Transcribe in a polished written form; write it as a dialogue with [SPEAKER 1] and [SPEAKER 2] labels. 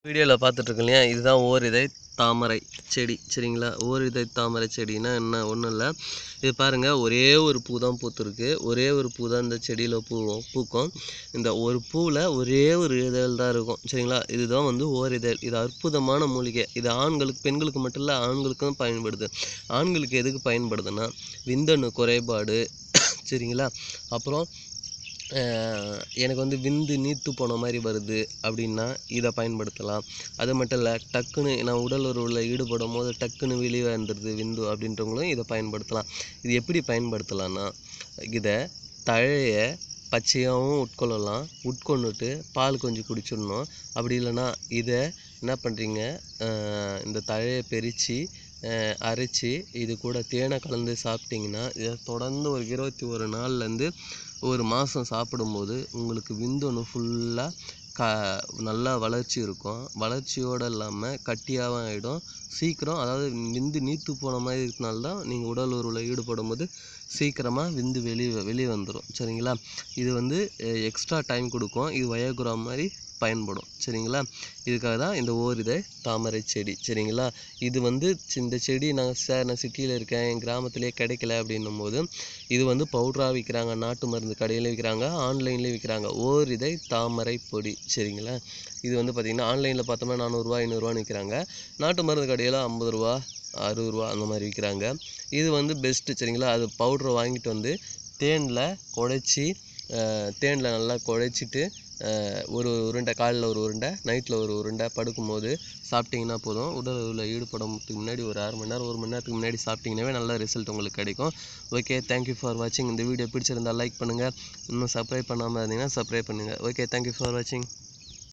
[SPEAKER 1] வீடியோவில் பார்த்துட்ருக்கோம் இல்லையா, இதுதான் ஓரிதை தாமரை செடி. சரிங்களா, ஓரிதை தாமரை செடினா என்ன, ஒன்றும் இல்லை. இது பாருங்கள், ஒரே ஒரு பூ தான் பூத்துருக்கு. ஒரே ஒரு பூ தான் இந்த செடியில் பூக்கும். இந்த ஒரு பூவில் ஒரே ஒரு இதழ் தான் இருக்கும். சரிங்களா, இதுதான் வந்து ஓரிதழ். இது அற்புதமான மூலிகை. இது ஆண்களுக்கு, பெண்களுக்கு மட்டும் இல்லை, ஆண்களுக்கும் பயன்படுது. ஆண்களுக்கு எதுக்கு பயன்படுதுன்னா, விந்தணு குறைபாடு. சரிங்களா, அப்புறம் எனக்கு வந்து விந்து நீத்து போன மாதிரி வருது அப்படின்னா இதை பயன்படுத்தலாம். அது மட்டும் இல்லை, டக்குன்னு நான் உடல் உறவில் ஈடுபடும் போது டக்குன்னு வெளியே வந்துடுது விந்து அப்படின்றவங்களும் இதை பயன்படுத்தலாம். இது எப்படி பயன்படுத்தலான்னா, இதை தழையை பச்சையாகவும் உட்கொள்ளலாம். உட்கொண்டுட்டு பால் கொஞ்சம் குடிச்சிடணும். அப்படி இல்லைன்னா இதை என்ன பண்ணுறீங்க, இந்த தழையை பறித்து அரைச்சி இது கூட தேனை கலந்து சாப்பிட்டிங்கன்னா, இதை தொடர்ந்து ஒரு 21 நாள்லேருந்து ஒரு மாதம் சாப்பிடும்போது உங்களுக்கு விந்தணு ஃபுல்லாக நல்லா வளர்ச்சி இருக்கும். வளர்ச்சியோடு இல்லாமல் கட்டியாகவும் ஆகிடும். சீக்கிரம், அதாவது விந்து நீத்து போன மாதிரி இருக்கனால தான் நீங்கள் உடல் உறவில் ஈடுபடும் போது சீக்கிரமாக விந்து வெளியே வந்துடும். சரிங்களா, இது வந்து எக்ஸ்ட்ரா டைம் கொடுக்கும். இது வயகுரா மாதிரி பயன்படும். சரிங்களா, இதுக்காக தான் இந்த ஓரிதை தாமரை செடி. சரிங்களா, இது வந்து இந்த செடி நான் சிட்டியில் இருக்கேன், என் கிராமத்திலே கிடைக்கல அப்படின்னும் போது இது வந்து பவுடராக விற்கிறாங்க, நாட்டு மருந்து கடையில் விற்கிறாங்க, ஆன்லைன்லேயும் விற்கிறாங்க. ஓரிதை தாமரை பொடி. சரிங்களா, இது வந்து பார்த்திங்கன்னா ஆன்லைனில் பார்த்தோம்னா 400 500 விற்கிறாங்க. நாட்டு மருந்து கடையில் 50 ரூபா 60 ரூபா அந்த மாதிரி விற்கிறாங்க. இது வந்து பெஸ்ட்டு. சரிங்களா, அது பவுட்ரை வாங்கிட்டு வந்து தேனில் குழைச்சி, தேனில் நல்லா குழைச்சிட்டு ஒரு உருண்டை, காலையில் ஒரு உருண்டை, நைட்டில் ஒரு உருண்டை, படுக்கும்போது சாப்பிட்டிங்கன்னா போதும். உடலில் ஈடுபடுறதுக்கு முன்னாடி ஒரு 1/2 மணி நேரம் 1 மணி நேரத்துக்கு முன்னாடி சாப்பிட்டிங்கன்னாவே நல்ல ரிசல்ட் உங்களுக்கு கிடைக்கும். ஓகே, தேங்க்யூ ஃபார் வாட்சிங். இந்த வீடியோ பிடிச்சிருந்தால் லைக் பண்ணுங்கள். இன்னும் சப்ஸ்கிரைப் பண்ணாமல் இருந்தீங்கன்னா சப்ஸ்கிரைப் பண்ணுங்கள். ஓகே, தேங்க்யூ ஃபார் வாட்சிங்.